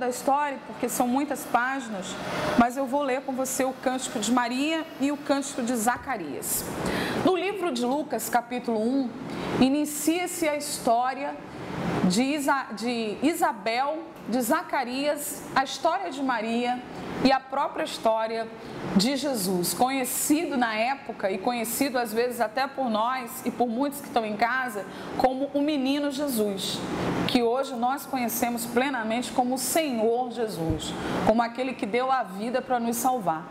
história, porque são muitas páginas, mas eu vou ler com você o Cântico de Maria e o Cântico de Zacarias. No livro de Lucas, capítulo 1, inicia-se a história de Isabel, de Zacarias, a história de Maria e a própria história de Jesus, conhecido na época e conhecido às vezes até por nós e por muitos que estão em casa como o menino Jesus, que hoje nós conhecemos plenamente como o Senhor Jesus, como aquele que deu a vida para nos salvar.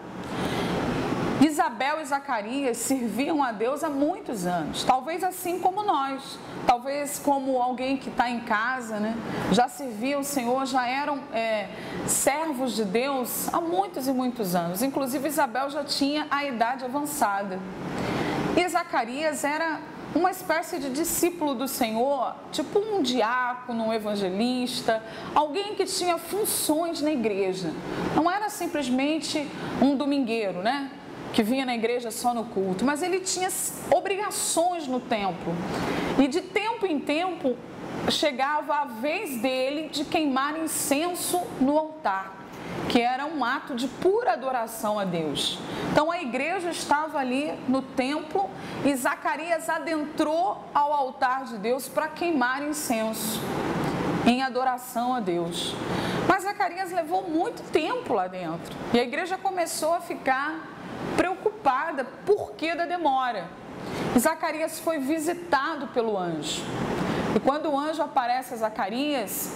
Isabel e Zacarias serviam a Deus há muitos anos, talvez assim como nós, talvez como alguém que está em casa, né? Já serviam o Senhor, já eram servos de Deus há muitos e muitos anos. Inclusive Isabel já tinha a idade avançada. E Zacarias era uma espécie de discípulo do Senhor, tipo um diácono, um evangelista, alguém que tinha funções na igreja. Não era simplesmente um domingueiro, né? Que vinha na igreja só no culto, mas ele tinha obrigações no templo. E de tempo em tempo chegava a vez dele de queimar incenso no altar, que era um ato de pura adoração a Deus. Então a igreja estava ali no templo e Zacarias adentrou ao altar de Deus para queimar incenso em adoração a Deus. Mas Zacarias levou muito tempo lá dentro e a igreja começou a ficar preocupada por que da demora. Zacarias foi visitado pelo anjo. E quando o anjo aparece a Zacarias,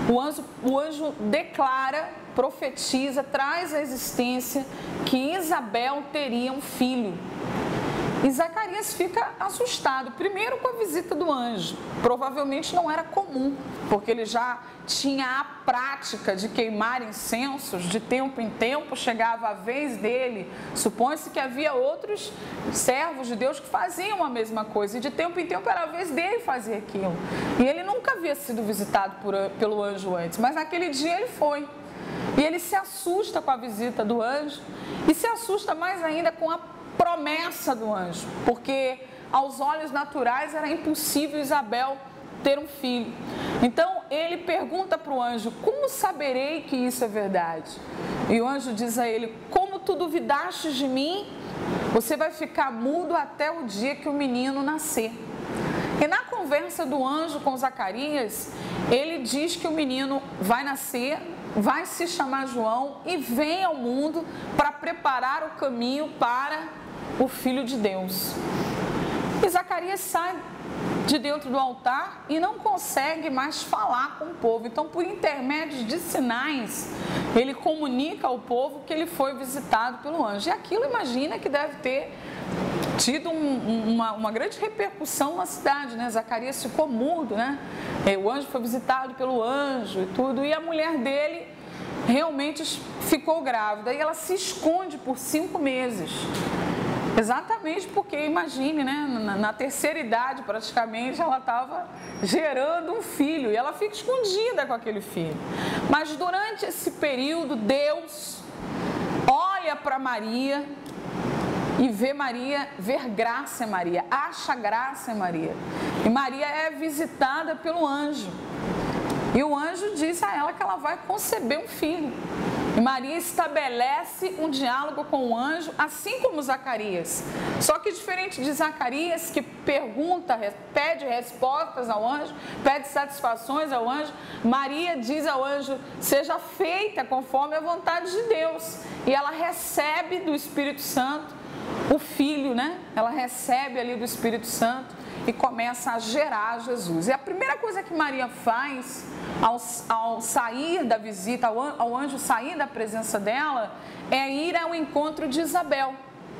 o anjo declara, profetiza, traz à existência que Isabel teria um filho. E Zacarias fica assustado, primeiro com a visita do anjo. Provavelmente não era comum, porque ele já tinha a prática de queimar incensos, de tempo em tempo chegava a vez dele. Supõe-se que havia outros servos de Deus que faziam a mesma coisa, e de tempo em tempo era a vez dele fazer aquilo. E ele nunca havia sido visitado pelo anjo antes, mas naquele dia ele foi. E ele se assusta com a visita do anjo e se assusta mais ainda com a promessa do anjo, porque aos olhos naturais era impossível Isabel ter um filho. Então ele pergunta para o anjo: como saberei que isso é verdade? E o anjo diz a ele: como tu duvidaste de mim, você vai ficar mudo até o dia que o menino nascer. E na conversa do anjo com Zacarias, ele diz que o menino vai nascer, vai se chamar João e vem ao mundo para preparar o caminho para o Filho de Deus. E Zacarias sai de dentro do altar e não consegue mais falar com o povo. Então, por intermédio de sinais, ele comunica ao povo que ele foi visitado pelo anjo. E aquilo, imagina que deve ter tido uma grande repercussão na cidade, né? Zacarias ficou mudo, né? O anjo foi visitado pelo anjo e tudo, e a mulher dele realmente ficou grávida, e ela se esconde por 5 meses. Exatamente porque, imagine, né? Na terceira idade, praticamente, ela estava gerando um filho, e ela fica escondida com aquele filho. Mas durante esse período, Deus olha para Maria e ver graça em Maria, acha graça em Maria. E Maria é visitada pelo anjo. E o anjo diz a ela que ela vai conceber um filho. E Maria estabelece um diálogo com o anjo, assim como Zacarias. Só que diferente de Zacarias, que pergunta, pede respostas ao anjo, pede satisfações ao anjo, Maria diz ao anjo: seja feita conforme a vontade de Deus. E ela recebe do Espírito Santo o filho, né? Ela recebe ali do Espírito Santo e começa a gerar Jesus. E a primeira coisa que Maria faz ao sair da visita, ao anjo sair da presença dela, é ir ao encontro de Isabel.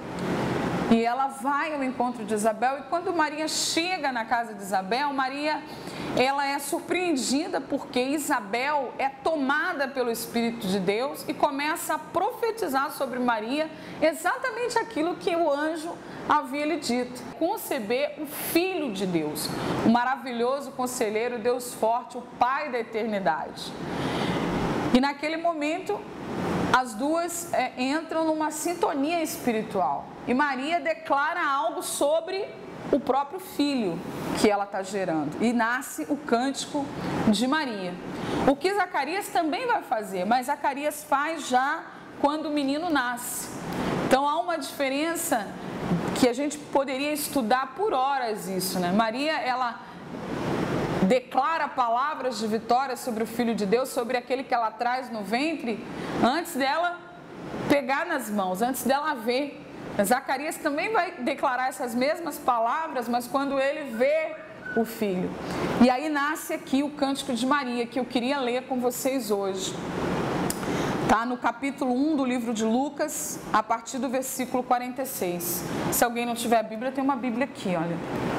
E ela vai ao encontro de Isabel, e quando Maria chega na casa de Isabel, ela é surpreendida porque Isabel é tomada pelo Espírito de Deus e começa a profetizar sobre Maria exatamente aquilo que o anjo havia lhe dito: conceber o Filho de Deus, o maravilhoso conselheiro, Deus forte, o Pai da eternidade. E naquele momento, as duas entram numa sintonia espiritual. E Maria declara algo sobre o próprio filho que ela está gerando. E nasce o cântico de Maria. O que Zacarias também vai fazer, mas Zacarias faz já quando o menino nasce. Então há uma diferença que a gente poderia estudar por horas isso, né? Maria, ela declara palavras de vitória sobre o Filho de Deus, sobre aquele que ela traz no ventre, antes dela pegar nas mãos, antes dela ver. Zacarias também vai declarar essas mesmas palavras, mas quando ele vê o filho. E aí nasce aqui o Cântico de Maria, que eu queria ler com vocês hoje. Está no capítulo 1 do livro de Lucas, a partir do versículo 46. Se alguém não tiver a Bíblia, tem uma Bíblia aqui, olha.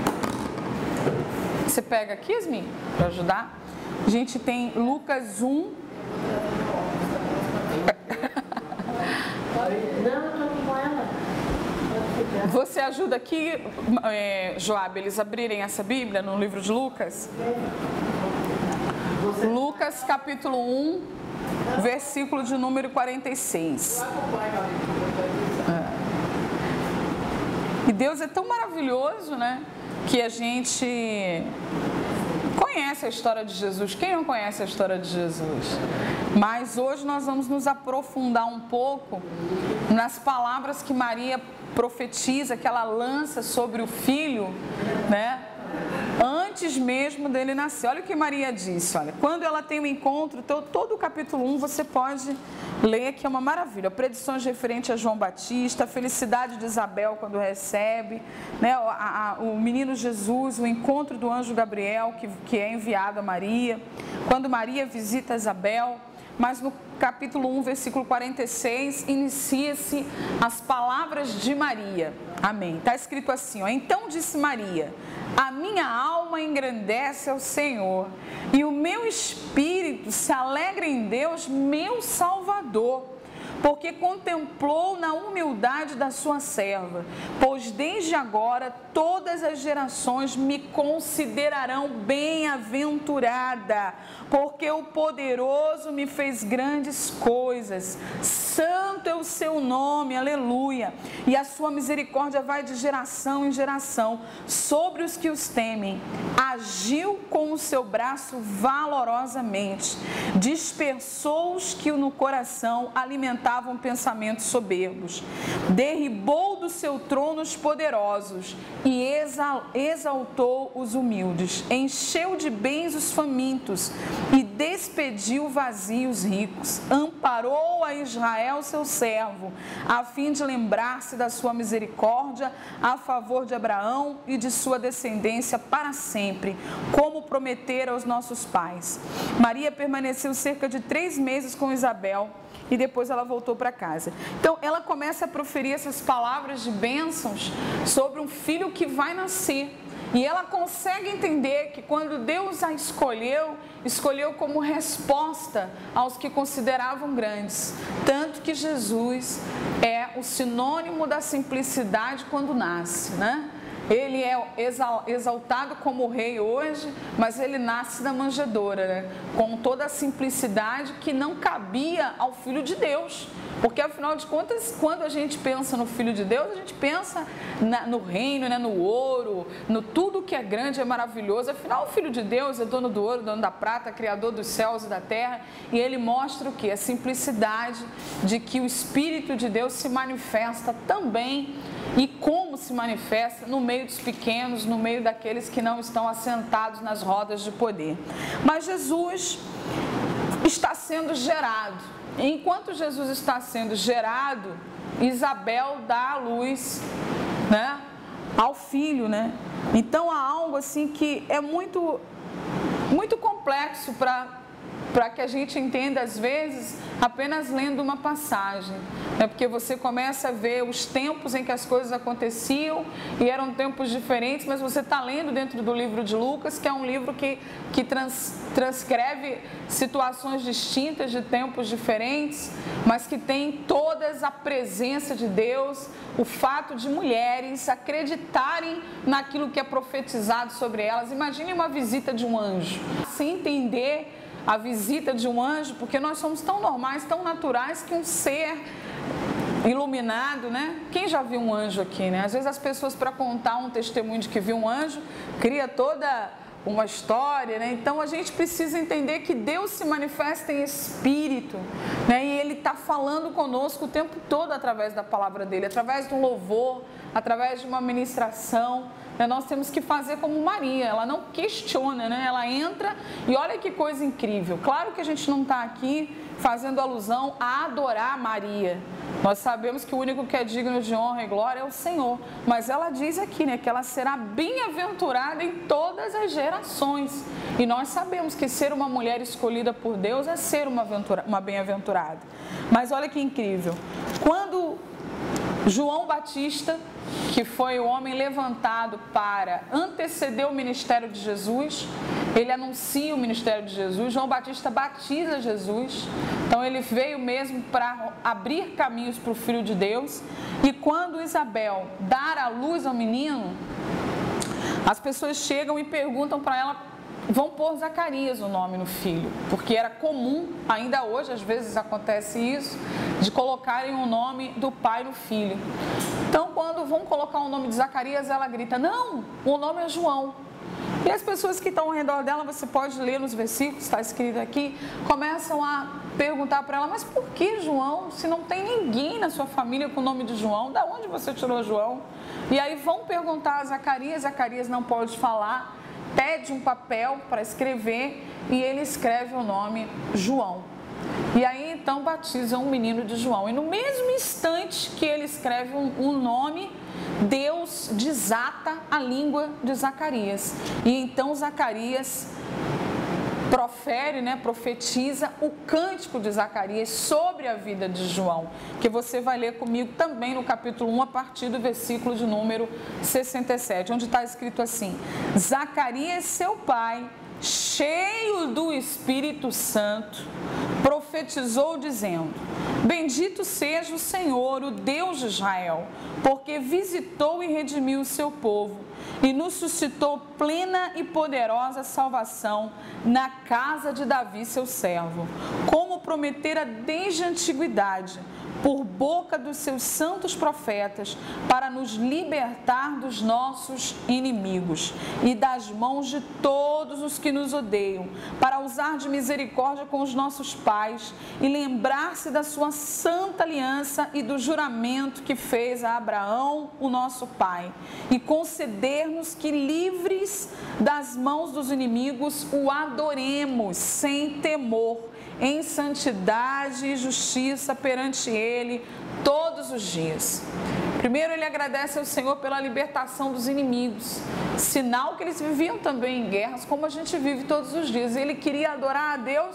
Você pega aqui, Yasmin, para ajudar? A gente tem Lucas 1. Você ajuda aqui, Joab, eles abrirem essa Bíblia no livro de Lucas? Lucas capítulo 1, versículo de número 46. E Deus é tão maravilhoso, né? Que a gente conhece a história de Jesus. Quem não conhece a história de Jesus? Mas hoje nós vamos nos aprofundar um pouco nas palavras que Maria profetiza, que ela lança sobre o filho, né? Antes mesmo dele nascer. Olha o que Maria disse, olha. Quando ela tem um encontro, todo o capítulo 1 você pode ler, que é uma maravilha. Predições referentes a João Batista, a felicidade de Isabel quando recebe, né? O menino Jesus, o encontro do anjo Gabriel, que é enviado a Maria. Quando Maria visita Isabel. Mas no capítulo 1, versículo 46, inicia-se as palavras de Maria. Amém. Está escrito assim, ó. Então disse Maria: a minha alma engrandece ao Senhor, e o meu espírito se alegra em Deus, meu Salvador, porque contemplou na humildade da sua serva, pois desde agora todas as gerações me considerarão bem-aventurada, porque o poderoso me fez grandes coisas. Santo é o seu nome, aleluia, e a sua misericórdia vai de geração em geração sobre os que os temem. Agiu com o seu braço valorosamente, dispersou os que no coração alimentavam pensamentos soberbos, derribou do seu trono os poderosos e exaltou os humildes, encheu de bens os famintos e despediu vazios ricos, amparou a Israel seu servo, a fim de lembrar-se da sua misericórdia a favor de Abraão e de sua descendência para sempre, como prometera aos nossos pais. Maria permaneceu cerca de 3 meses com Isabel, e depois ela voltou para casa. Então, ela começa a proferir essas palavras de bênçãos sobre um filho que vai nascer. E ela consegue entender que quando Deus a escolheu como resposta aos que consideravam grandes. Tanto que Jesus é o sinônimo da simplicidade quando nasce, né? Ele é exaltado como rei hoje, mas ele nasce da manjedoura, né? Com toda a simplicidade que não cabia ao Filho de Deus. Porque, afinal de contas, quando a gente pensa no Filho de Deus, a gente pensa no reino, né? No ouro, no tudo que é grande, é maravilhoso. Afinal, o Filho de Deus é dono do ouro, dono da prata, criador dos céus e da terra. E ele mostra o quê? A simplicidade de que o Espírito de Deus se manifesta também. E como se manifesta no meio dos pequenos, no meio daqueles que não estão assentados nas rodas de poder. Mas Jesus está sendo gerado. Enquanto Jesus está sendo gerado, Isabel dá a luz, né, ao filho, né? Então há algo assim que é muito complexo para que a gente entenda, às vezes, apenas lendo uma passagem. É porque você começa a ver os tempos em que as coisas aconteciam e eram tempos diferentes, mas você está lendo dentro do livro de Lucas, que é um livro que transcreve situações distintas de tempos diferentes, mas que tem todas a presença de Deus, o fato de mulheres acreditarem naquilo que é profetizado sobre elas. Imagine uma visita de um anjo, sem entender a visita de um anjo, porque nós somos tão normais, tão naturais, que um ser iluminado, né? Quem já viu um anjo aqui, né? Às vezes as pessoas, para contar um testemunho de que viu um anjo, cria toda uma história, né? Então a gente precisa entender que Deus se manifesta em espírito, né? E Ele está falando conosco o tempo todo através da palavra dele, através do louvor, através de uma ministração. Nós temos que fazer como Maria, ela não questiona, né? Ela entra e olha que coisa incrível. Claro que a gente não está aqui fazendo alusão a adorar Maria. Nós sabemos que o único que é digno de honra e glória é o Senhor. Mas ela diz aqui, né, que ela será bem-aventurada em todas as gerações. E nós sabemos que ser uma mulher escolhida por Deus é ser uma bem-aventurada. Mas olha que incrível. Quando João Batista, que foi o homem levantado para anteceder o ministério de Jesus, ele anuncia o ministério de Jesus. João Batista batiza Jesus, então ele veio mesmo para abrir caminhos para o Filho de Deus. E quando Isabel dar à luz ao menino, as pessoas chegam e perguntam para ela, vão pôr Zacarias o nome no filho, porque era comum, ainda hoje às vezes acontece isso, de colocarem o nome do pai no filho. Então quando vão colocar o nome de Zacarias, ela grita, não, o nome é João. E as pessoas que estão ao redor dela, você pode ler nos versículos, está escrito aqui, começam a perguntar para ela, mas por que João, se não tem ninguém na sua família com o nome de João, da onde você tirou João? E aí vão perguntar a Zacarias, Zacarias não pode falar, pede um papel para escrever e ele escreve o nome João. E aí então batizam o menino de João. E no mesmo instante que ele escreve um nome, Deus desata a língua de Zacarias. E então Zacarias profere, né, profetiza o cântico de Zacarias sobre a vida de João, que você vai ler comigo também no capítulo 1, a partir do versículo de número 67, onde está escrito assim: Zacarias, seu pai, cheio do Espírito Santo, profetizou dizendo: Bendito seja o Senhor, o Deus de Israel, porque visitou e redimiu o seu povo e nos suscitou plena e poderosa salvação na casa de Davi, seu servo, como prometera desde a antiguidade, por boca dos seus santos profetas, para nos libertar dos nossos inimigos e das mãos de todos os que nos odeiam, para usar de misericórdia com os nossos pais e lembrar-se da sua santa aliança e do juramento que fez a Abraão, o nosso pai, e conceder-nos que, livres das mãos dos inimigos, o adoremos sem temor, em santidade e justiça perante Ele todos os dias. Primeiro, ele agradece ao Senhor pela libertação dos inimigos, sinal que eles viviam também em guerras, como a gente vive todos os dias. Ele queria adorar a Deus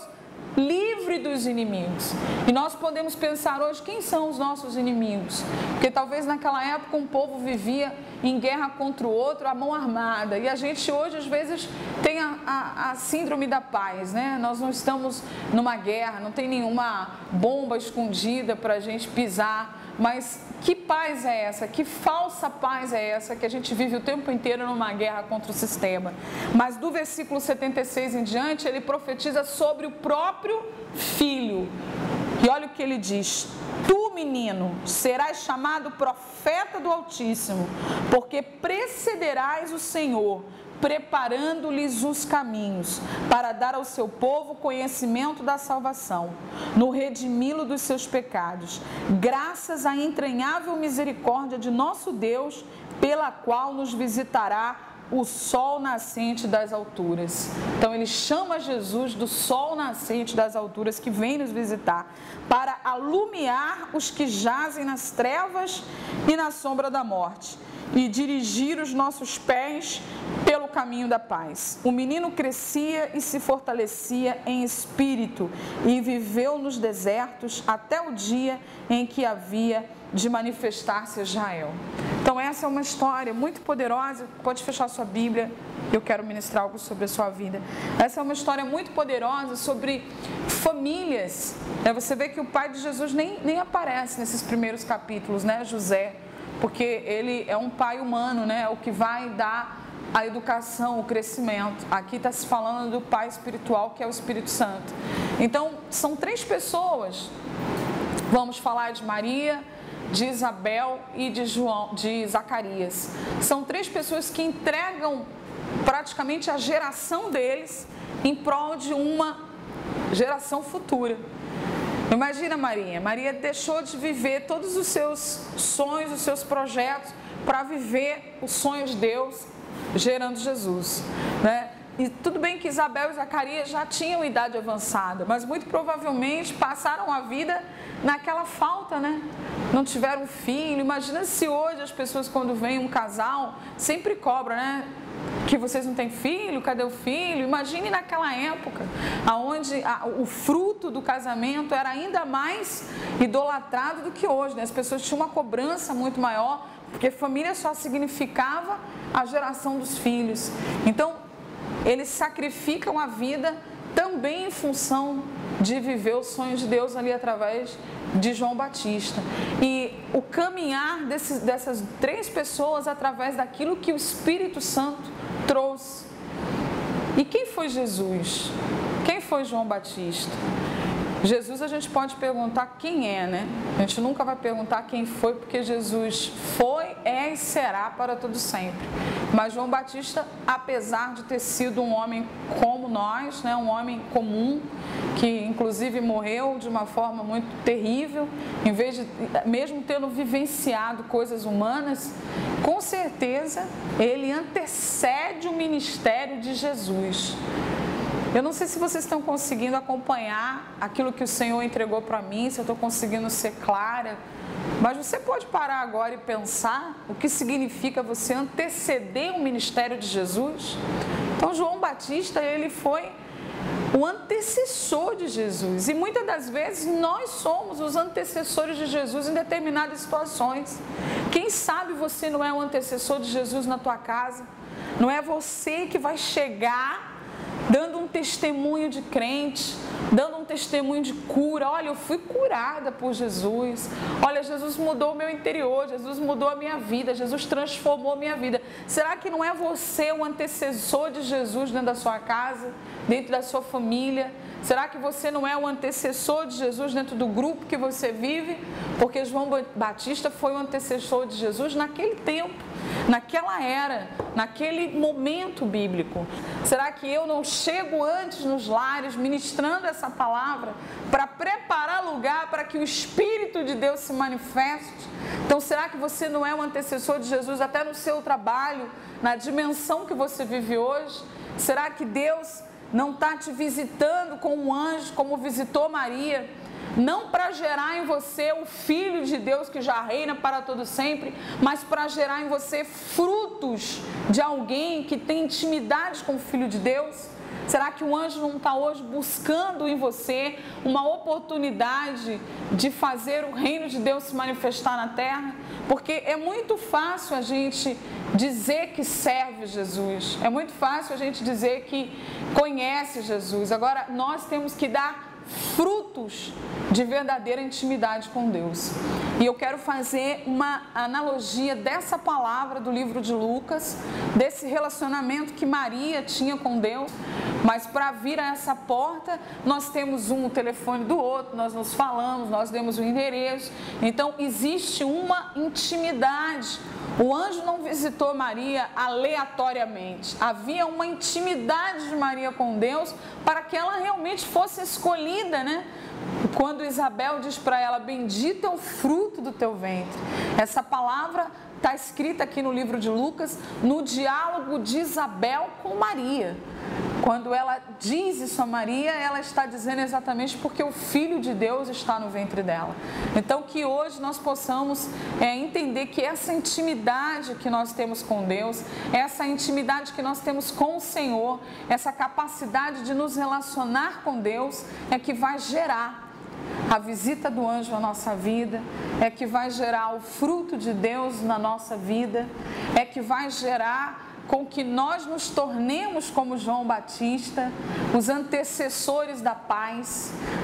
livre dos inimigos. E nós podemos pensar hoje, quem são os nossos inimigos? Porque talvez naquela época um povo vivia em guerra contra o outro, a mão armada. E a gente hoje, às vezes, tem a síndrome da paz, né? Nós não estamos numa guerra, não tem nenhuma bomba escondida para a gente pisar. Mas que paz é essa? Que falsa paz é essa que a gente vive o tempo inteiro numa guerra contra o sistema? Mas do versículo 76 em diante, ele profetiza sobre o próprio filho. E olha o que ele diz: Tu, menino, serás chamado profeta do Altíssimo, porque precederás o Senhor, preparando-lhes os caminhos, para dar ao seu povo conhecimento da salvação, no redimi-lo dos seus pecados, graças à entranhável misericórdia de nosso Deus, pela qual nos visitará o sol nascente das alturas. Então ele chama Jesus do sol nascente das alturas, que vem nos visitar, para alumiar os que jazem nas trevas e na sombra da morte, e dirigir os nossos pés pelo caminho da paz. O menino crescia e se fortalecia em espírito e viveu nos desertos até o dia em que havia de manifestar-se a Israel. Então essa é uma história muito poderosa. Pode fechar sua Bíblia, eu quero ministrar algo sobre a sua vida. Essa é uma história muito poderosa sobre famílias. Você vê que o pai de Jesus nem aparece nesses primeiros capítulos, né? José, porque ele é um pai humano, né? O que vai dar a educação, o crescimento. Aqui está se falando do pai espiritual, que é o Espírito Santo. Então, são três pessoas Vamos falar de Maria, de Isabel e de Zacarias. São 3 pessoas que entregam praticamente a geração deles em prol de uma geração futura. Imagina Maria deixou de viver todos os seus sonhos, os seus projetos, para viver o sonho de Deus, gerando Jesus, né? E tudo bem que Isabel e Zacarias já tinham idade avançada, mas muito provavelmente passaram a vida naquela falta, né? Não tiveram filho. Imagina se hoje as pessoas, quando vem um casal, sempre cobram, né? Que vocês não têm filho, cadê o filho? Imagine naquela época, onde o fruto do casamento era ainda mais idolatrado do que hoje, né? As pessoas tinham uma cobrança muito maior, porque família só significava a geração dos filhos. Então, eles sacrificam a vida também em função de viver os sonhos de Deus ali através de João Batista. E o caminhar dessas 3 pessoas através daquilo que o Espírito Santo trouxe. E quem foi Jesus? Quem foi João Batista? Jesus, a gente pode perguntar quem é, né? A gente nunca vai perguntar quem foi, porque Jesus foi, é e será para todo sempre. Mas João Batista, apesar de ter sido um homem como nós, né? Um homem comum, que inclusive morreu de uma forma muito terrível, em vez de, mesmo tendo vivenciado coisas humanas, com certeza ele antecede o ministério de Jesus. Eu não sei se vocês estão conseguindo acompanhar aquilo que o Senhor entregou para mim, se eu estou conseguindo ser clara, mas você pode parar agora e pensar o que significa você anteceder o ministério de Jesus? Então, João Batista, ele foi o antecessor de Jesus, e muitas das vezes nós somos os antecessores de Jesus em determinadas situações. Quem sabe você não é o antecessor de Jesus na tua casa? Não é você que vai chegar dando um testemunho de crente, dando um testemunho de cura. Olha, eu fui curada por Jesus. Olha, Jesus mudou o meu interior, Jesus mudou a minha vida, Jesus transformou a minha vida. Será que não é você o antecessor de Jesus dentro da sua casa, dentro da sua família? Será que você não é o antecessor de Jesus dentro do grupo que você vive? Porque João Batista foi o antecessor de Jesus naquele tempo, naquela era, naquele momento bíblico. Será que eu não chego antes nos lares ministrando essa palavra para preparar lugar para que o Espírito de Deus se manifeste? Então, será que você não é o antecessor de Jesus até no seu trabalho, na dimensão que você vive hoje? Será que Deus não está te visitando com um anjo, como visitou Maria, não para gerar em você o Filho de Deus que já reina para todo sempre, mas para gerar em você frutos de alguém que tem intimidade com o Filho de Deus? Será que o anjo não está hoje buscando em você uma oportunidade de fazer o reino de Deus se manifestar na terra? Porque é muito fácil a gente dizer que serve Jesus, é muito fácil a gente dizer que conhece Jesus. Agora, nós temos que dar frutos de verdadeira intimidade com Deus. E eu quero fazer uma analogia dessa palavra do livro de Lucas, desse relacionamento que Maria tinha com Deus, mas para vir a essa porta, nós temos o telefone do outro, nós nos falamos, nós demos o endereço, então existe uma intimidade. O anjo não visitou Maria aleatoriamente, havia uma intimidade de Maria com Deus para que ela realmente fosse escolhida, né? Quando Isabel diz para ela, bendito é o fruto do teu ventre. Essa palavra está escrita aqui no livro de Lucas, no diálogo de Isabel com Maria. Quando ela diz isso a Maria, ela está dizendo exatamente porque o Filho de Deus está no ventre dela. Então, que hoje nós possamos entender que essa intimidade que nós temos com Deus, essa intimidade que nós temos com o Senhor, essa capacidade de nos relacionar com Deus, é que vai gerar a visita do anjo na nossa vida, é que vai gerar o fruto de Deus na nossa vida, é que vai gerar com que nós nos tornemos como João Batista, os antecessores da paz,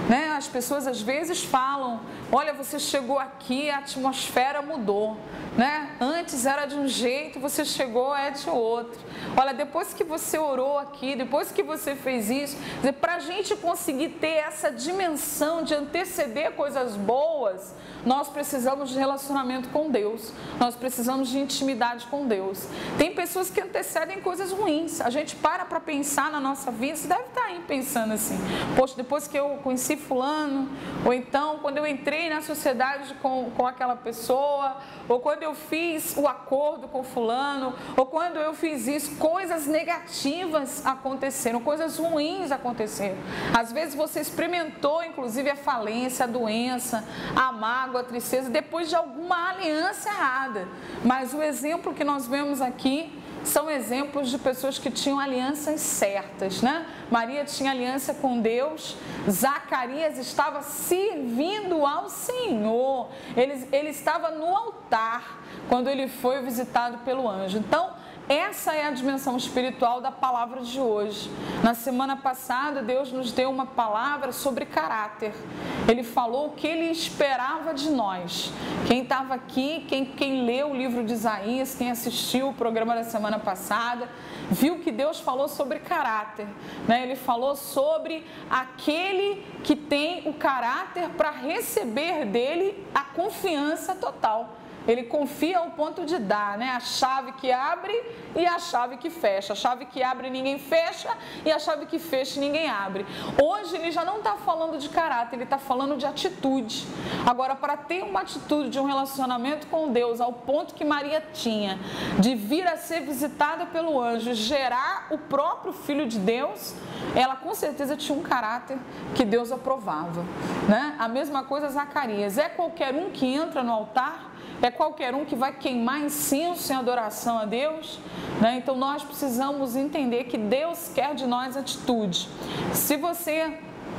né? As pessoas às vezes falam, olha, você chegou aqui, a atmosfera mudou, né? Antes era de um jeito, você chegou, é de outro. Olha, depois que você orou aqui, depois que você fez isso, para a gente conseguir ter essa dimensão de anteceder coisas boas, nós precisamos de relacionamento com Deus, nós precisamos de intimidade com Deus. Tem pessoas que antecedem coisas ruins, a gente para pensar na nossa vida, você deve estar aí pensando assim, poxa, depois que eu conheci fulano, ou então quando eu entrei na sociedade com aquela pessoa, ou quando eu fiz o acordo com fulano, ou quando eu fiz isso, coisas negativas aconteceram, coisas ruins aconteceram. Às vezes você experimentou inclusive a falência, a doença, a mágoa, a tristeza, depois de alguma aliança errada. Mas o exemplo que nós vemos aqui são exemplos de pessoas que tinham alianças certas, né? Maria tinha aliança com Deus, Zacarias estava servindo ao Senhor, ele estava no altar quando ele foi visitado pelo anjo. Então, essa é a dimensão espiritual da palavra de hoje. Na semana passada, Deus nos deu uma palavra sobre caráter. Ele falou o que Ele esperava de nós. Quem estava aqui, quem leu o livro de Isaías, quem assistiu o programa da semana passada, viu que Deus falou sobre caráter, né? Ele falou sobre aquele que tem o caráter para receber dele a confiança total. Ele confia ao ponto de dar, né? A chave que abre e a chave que fecha. A chave que abre ninguém fecha e a chave que fecha ninguém abre. Hoje ele já não está falando de caráter, ele está falando de atitude. Agora, para ter uma atitude de um relacionamento com Deus ao ponto que Maria tinha, de vir a ser visitada pelo anjo, gerar o próprio Filho de Deus, ela com certeza tinha um caráter que Deus aprovava, né? A mesma coisa Zacarias. É qualquer um que entra no altar? É qualquer um que vai queimar incenso em adoração a Deus, né? Então nós precisamos entender que Deus quer de nós atitude. Se você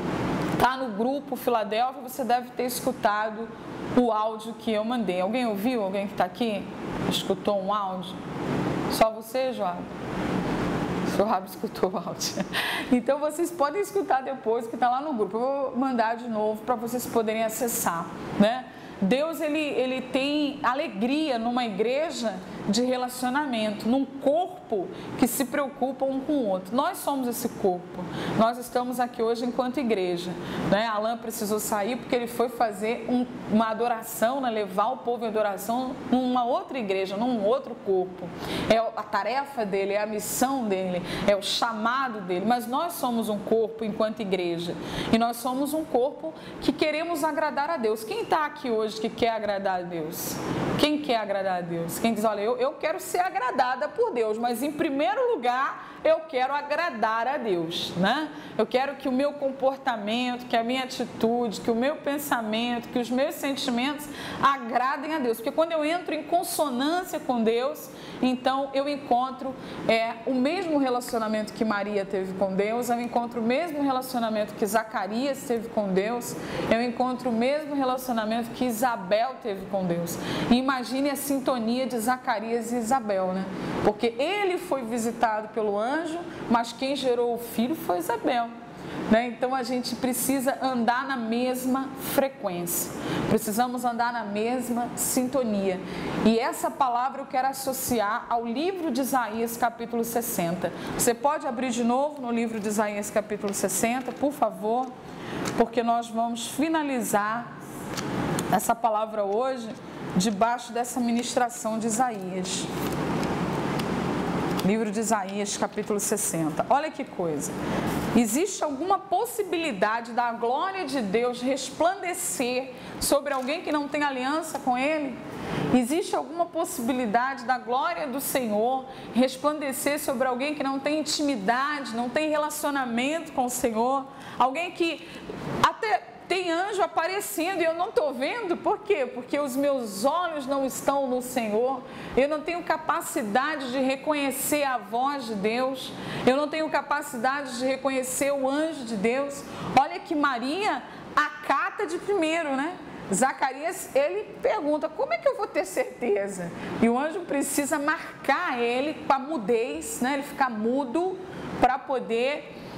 está no grupo Filadélfia, você deve ter escutado o áudio que eu mandei. Alguém ouviu? Alguém que está aqui? Escutou um áudio? Só você, Joab? O senhor Rabi escutou o áudio. Então vocês podem escutar depois, que está lá no grupo. Eu vou mandar de novo para vocês poderem acessar, né? Deus, ele tem alegria numa igreja de relacionamento, num corpo que se preocupa um com o outro. Nós somos esse corpo. Nós estamos aqui hoje enquanto igreja, né? Alan precisou sair porque ele foi fazer uma adoração, né? Levar o povo em adoração numa outra igreja, num outro corpo. É a tarefa dele, é a missão dele, é o chamado dele. Mas nós somos um corpo enquanto igreja. E nós somos um corpo que queremos agradar a Deus. Quem está aqui hoje que quer agradar a Deus? Quem quer agradar a Deus? Quem diz, olha, eu quero ser agradada por Deus, mas em primeiro lugar eu quero agradar a Deus, né? Eu quero que o meu comportamento, que a minha atitude, que o meu pensamento, que os meus sentimentos agradem a Deus. Porque quando eu entro em consonância com Deus, então eu encontro o mesmo relacionamento que Maria teve com Deus, eu encontro o mesmo relacionamento que Zacarias teve com Deus, eu encontro o mesmo relacionamento que Isabel teve com Deus. E imagine a sintonia de Zacarias e Isabel, né? Porque ele foi visitado pelo anjo, mas quem gerou o filho foi Isabel, né? Então a gente precisa andar na mesma frequência, precisamos andar na mesma sintonia. E essa palavra eu quero associar ao livro de Isaías capítulo 60. Você pode abrir de novo no livro de Isaías capítulo 60, por favor, porque nós vamos finalizar essa palavra hoje debaixo dessa ministração de Isaías. Livro de Isaías, capítulo 60. Olha que coisa. Existe alguma possibilidade da glória de Deus resplandecer sobre alguém que não tem aliança com Ele? Existe alguma possibilidade da glória do Senhor resplandecer sobre alguém que não tem intimidade, não tem relacionamento com o Senhor? Alguém que até tem anjo aparecendo e eu não estou vendo, por quê? Porque os meus olhos não estão no Senhor, eu não tenho capacidade de reconhecer a voz de Deus, eu não tenho capacidade de reconhecer o anjo de Deus. Olha que Maria acata de primeiro, né? Zacarias, ele pergunta, como é que eu vou ter certeza? E o anjo precisa marcar ele com a mudez, né? Ele fica mudo para poder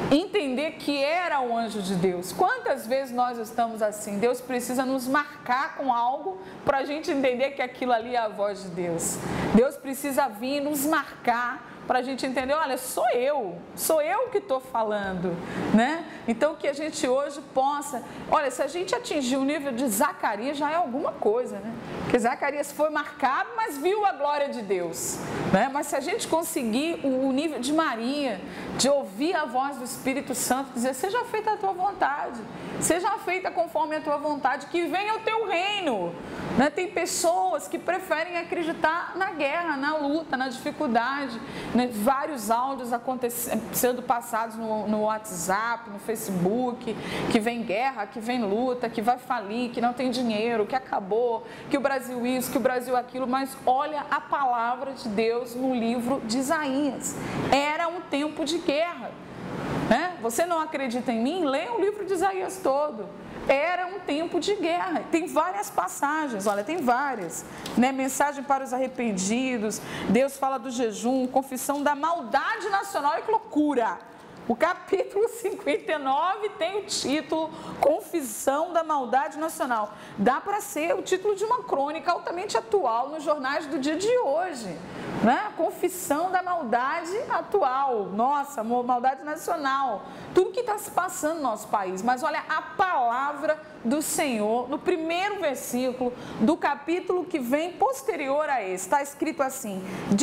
entender que era o anjo de Deus. Quantas vezes nós estamos assim? Deus precisa nos marcar com algo para a gente entender que aquilo ali é a voz de Deus. Deus precisa vir nos marcar para a gente entender, olha, sou eu que estou falando, né? Então que a gente hoje possa, olha, se a gente atingir o nível de Zacarias, já é alguma coisa, né? Porque Zacarias foi marcado, mas viu a glória de Deus, né? Mas se a gente conseguir o nível de Maria, de ouvir a voz do Espírito Santo, dizer, seja feita a tua vontade, seja feita conforme a tua vontade, que venha o teu reino, né? Tem pessoas que preferem acreditar na guerra, na luta, na dificuldade, né? Vários áudios sendo passados no WhatsApp, no Facebook, que vem guerra, que vem luta, que vai falir, que não tem dinheiro, que acabou, que o Brasil isso, que o Brasil aquilo, mas olha a palavra de Deus no livro de Isaías. Era um tempo de guerra, né? Você não acredita em mim? Leia o livro de Isaías todo. Era um tempo de guerra. Tem várias passagens, olha, tem várias, né? Mensagem para os arrependidos, Deus fala do jejum, confissão da maldade nacional. Olha que loucura! O capítulo 59 tem o título Confissão da Maldade Nacional. Dá para ser o título de uma crônica altamente atual nos jornais do dia de hoje, né? Confissão da maldade atual, nossa, maldade nacional, tudo que está se passando no nosso país. Mas olha a palavra do Senhor, no primeiro versículo do capítulo que vem posterior a esse, está escrito assim: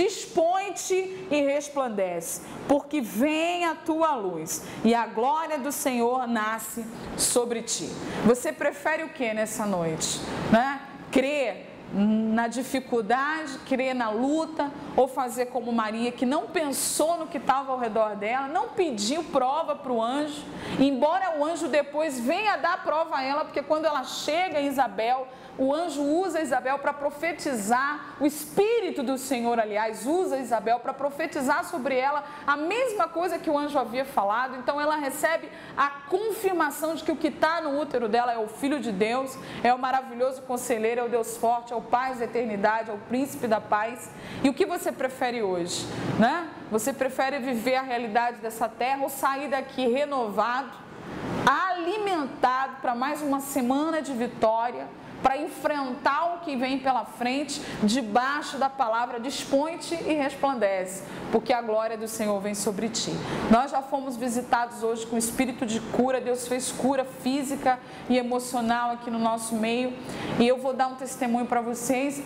dispõe-te e resplandece, porque vem a tua luz e a glória do Senhor nasce sobre ti. Você prefere o que nessa noite, né? Crer na dificuldade, crer na luta, ou fazer como Maria, que não pensou no que estava ao redor dela, não pediu prova para o anjo, embora o anjo depois venha dar prova a ela, porque quando ela chega em Isabel, o anjo usa Isabel para profetizar, o Espírito do Senhor, aliás, usa Isabel para profetizar sobre ela a mesma coisa que o anjo havia falado. Então ela recebe a confirmação de que o que está no útero dela é o Filho de Deus, é o maravilhoso conselheiro, é o Deus forte, é o Pai da eternidade, é o Príncipe da paz. E o que você prefere hoje, né? Você prefere viver a realidade dessa terra ou sair daqui renovado, alimentado para mais uma semana de vitória, para enfrentar o que vem pela frente, debaixo da palavra, dispõe-te e resplandece, porque a glória do Senhor vem sobre ti. Nós já fomos visitados hoje com o espírito de cura, Deus fez cura física e emocional aqui no nosso meio, e eu vou dar um testemunho para vocês.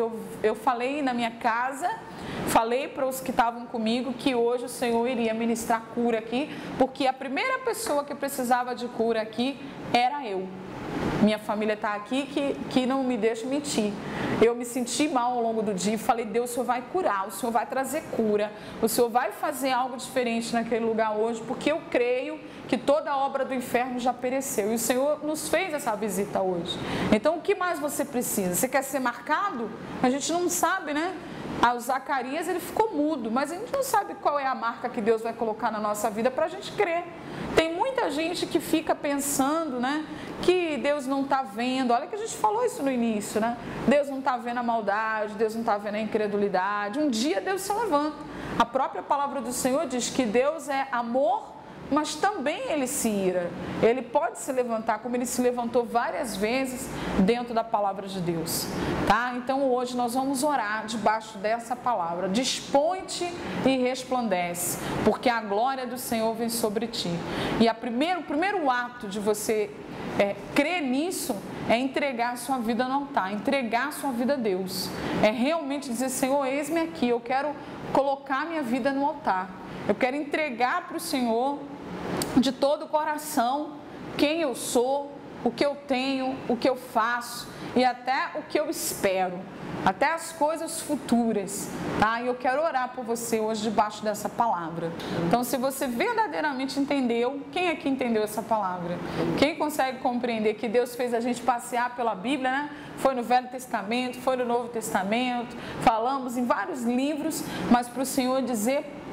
Eu falei na minha casa, falei para os que estavam comigo que hoje o Senhor iria ministrar cura aqui, porque a primeira pessoa que precisava de cura aqui era eu. Minha família está aqui que não me deixa mentir. Eu me senti mal ao longo do dia e falei, Deus, o Senhor vai curar, o Senhor vai trazer cura, o Senhor vai fazer algo diferente naquele lugar hoje, porque eu creio que toda a obra do inferno já pereceu e o Senhor nos fez essa visita hoje. Então o que mais você precisa? Você quer ser marcado? A gente não sabe, né? O Zacarias, ele ficou mudo, mas a gente não sabe qual é a marca que Deus vai colocar na nossa vida para a gente crer. Tem muita gente que fica pensando, né, que Deus não está vendo. Olha que a gente falou isso no início, né? Deus não está vendo a maldade, Deus não está vendo a incredulidade. Um dia Deus se levanta. A própria palavra do Senhor diz que Deus é amor, mas também ele se ira. Ele pode se levantar, como ele se levantou várias vezes dentro da palavra de Deus, tá? Então hoje nós vamos orar debaixo dessa palavra. Dispõe-te e resplandece, porque a glória do Senhor vem sobre ti. E o primeiro ato de você crer nisso é entregar a sua vida no altar, entregar a sua vida a Deus. É realmente dizer, Senhor, eis-me aqui, eu quero colocar minha vida no altar. Eu quero entregar para o Senhor de todo o coração quem eu sou, o que eu tenho, o que eu faço e até o que eu espero, até as coisas futuras, tá? E eu quero orar por você hoje debaixo dessa palavra. Então, se você verdadeiramente entendeu, quem aqui entendeu essa palavra? Quem consegue compreender que Deus fez a gente passear pela Bíblia, né? Foi no Velho Testamento, foi no Novo Testamento, falamos em vários livros, mas para o Senhor dizer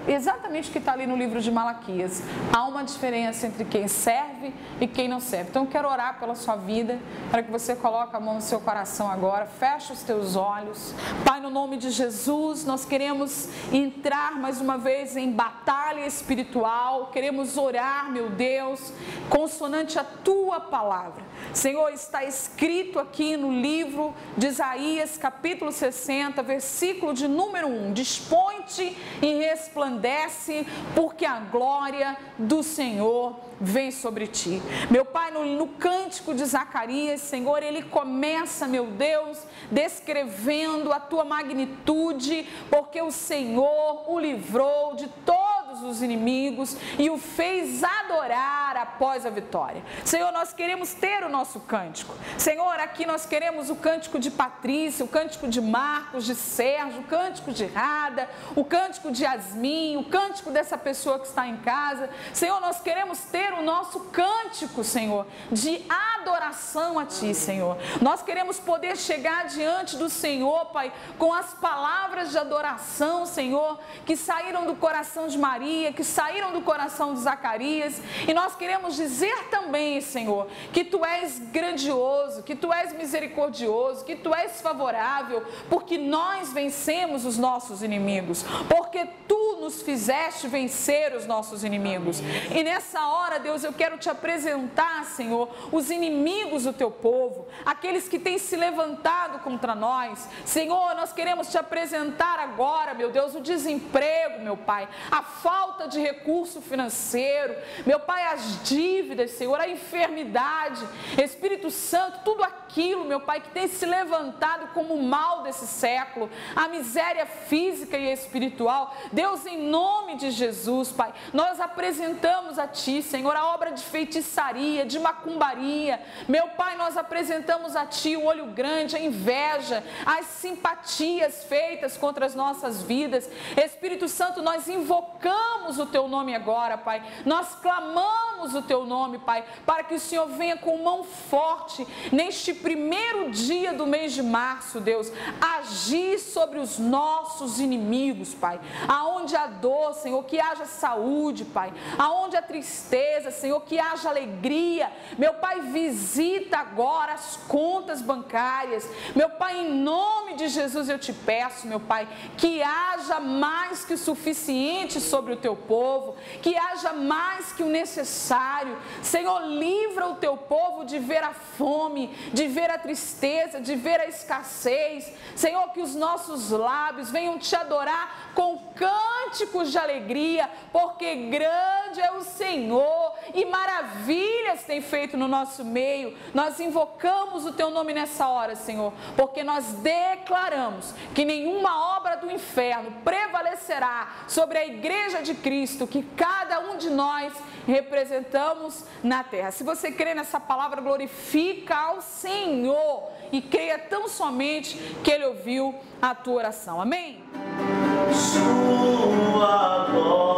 exatamente o que está ali no livro de Malaquias. Há uma diferença entre quem serve e quem não serve. Então eu quero orar pela sua vida, para que você coloque a mão no seu coração agora, feche os teus olhos. Pai, no nome de Jesus, nós queremos entrar mais uma vez em batalha espiritual, queremos orar, meu Deus, consonante a tua palavra. Senhor, está escrito aqui no livro de Isaías, capítulo 60, versículo de número 1, dispõe-te e resplandece, porque a glória do Senhor vem sobre ti. Meu Pai, no cântico de Zacarias, Senhor, ele começa, meu Deus, descrevendo a tua magnitude, porque o Senhor o livrou de todos os inimigos e o fez adorar após a vitória. Senhor, nós queremos ter o nosso cântico. Senhor, aqui nós queremos o cântico de Patrícia, o cântico de Marcos, de Sérgio, o cântico de Rada, o cântico de Yasmin, o cântico dessa pessoa que está em casa. Senhor, nós queremos ter o nosso cântico, Senhor, de adoração a Ti, Senhor. Nós queremos poder chegar diante do Senhor, Pai, com as palavras de adoração, Senhor, que saíram do coração de Maria, que saíram do coração de Zacarias, e nós queremos dizer também, Senhor, que Tu és grandioso, que Tu és misericordioso, que Tu és favorável, porque nós vencemos os nossos inimigos, porque Tu nos fizeste vencer os nossos inimigos. E nessa hora, Deus, eu quero Te apresentar, Senhor, os inimigos do Teu povo, aqueles que têm se levantado contra nós. Senhor, nós queremos Te apresentar agora, meu Deus, o desemprego, meu Pai, a falta de recurso financeiro, meu Pai, as dívidas, Senhor, a enfermidade, Espírito Santo, tudo aquilo, meu Pai, que tem se levantado como o mal desse século, a miséria física e espiritual. Deus, em nome de Jesus, Pai, nós apresentamos a Ti, Senhor, a obra de feitiçaria, de macumbaria. Meu Pai, nós apresentamos a Ti o olho grande, a inveja, as simpatias feitas contra as nossas vidas. Espírito Santo, nós invocamos o Teu nome agora, Pai. Nós clamamos o Teu nome, Pai, para que o Senhor venha com mão forte neste primeiro dia do mês de março, Deus, agir sobre os nossos inimigos, Pai. Aonde há dor, Senhor, que haja saúde, Pai. Aonde há tristeza, Senhor, que haja alegria. Meu Pai, visita agora as contas bancárias. Meu Pai, em nome de Jesus eu te peço, meu Pai, que haja mais que o suficiente sobre o Teu povo, que haja mais que o necessário. Senhor, livra o Teu povo de ver a fome, de ver a tristeza, de ver a escassez. Senhor, que os nossos lábios venham Te adorar com cânticos de alegria, porque grande é o Senhor e maravilhas tem feito no nosso meio. Nós invocamos o Teu nome nessa hora, Senhor, porque nós declaramos que nenhuma obra do inferno prevalecerá sobre a igreja de Cristo, que cada um de nós representamos na terra. Se você crê nessa palavra, glorifica ao Senhor e creia tão somente que Ele ouviu a tua oração. Amém? Sua glória.